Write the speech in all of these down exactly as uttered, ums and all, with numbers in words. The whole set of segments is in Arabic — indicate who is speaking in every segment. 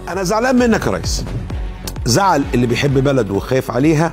Speaker 1: أنا زعلان منك يا ريس. زعل اللي بيحب بلده وخايف عليها،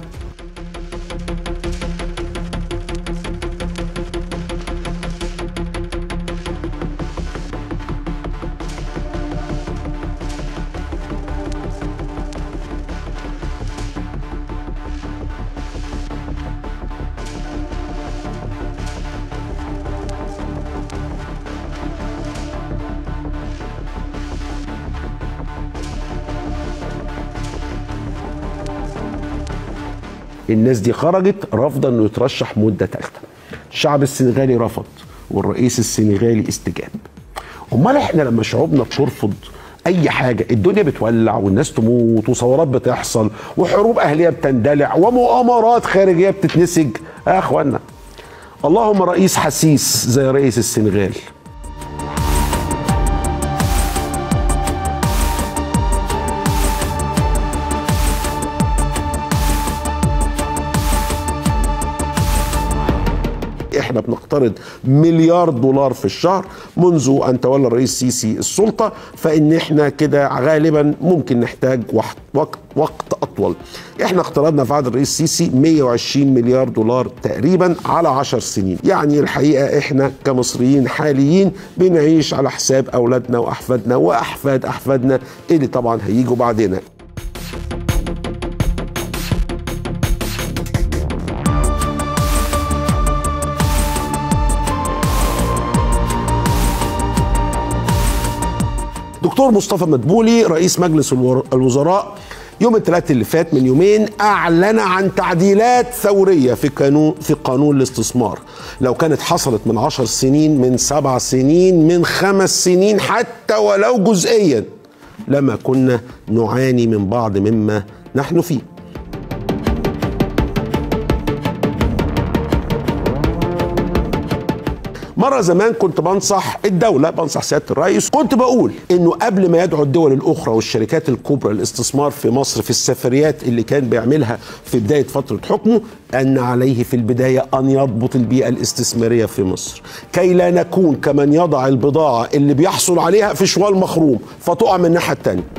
Speaker 1: الناس دي خرجت رافضه انه يترشح مده ثالثه. الشعب السنغالي رفض والرئيس السنغالي استجاب. امال احنا لما شعوبنا بترفض اي حاجه الدنيا بتولع والناس تموت وثورات بتحصل وحروب اهليه بتندلع ومؤامرات خارجيه بتتنسج. يا اخوانا اللهم رئيس حسيس زي رئيس السنغال. احنا بنقترض مليار دولار في الشهر منذ ان تولى الرئيس السيسي السلطه، فان احنا كده غالبا ممكن نحتاج وقت وقت اطول. احنا اقترضنا في عهد الرئيس السيسي مئة وعشرين مليار دولار تقريبا على عشر سنين، يعني الحقيقه احنا كمصريين حاليين بنعيش على حساب اولادنا واحفادنا واحفاد احفادنا اللي طبعا هيجوا بعدنا. دكتور مصطفى مدبولي رئيس مجلس الوزراء يوم الثلاثاء اللي فات من يومين اعلن عن تعديلات ثوريه في قانون في قانون الاستثمار. لو كانت حصلت من عشر سنين، من سبع سنين، من خمس سنين، حتى ولو جزئيا، لما كنا نعاني من بعض مما نحن فيه. مرة زمان كنت بنصح الدولة، بنصح سيادة الرئيس، كنت بقول انه قبل ما يدعو الدول الاخرى والشركات الكبرى للاستثمار في مصر في السفريات اللي كان بيعملها في بداية فترة حكمه، ان عليه في البداية ان يضبط البيئة الاستثمارية في مصر، كي لا نكون كمن يضع البضاعة اللي بيحصل عليها في شوال مخروم فتقع من الناحية التانية.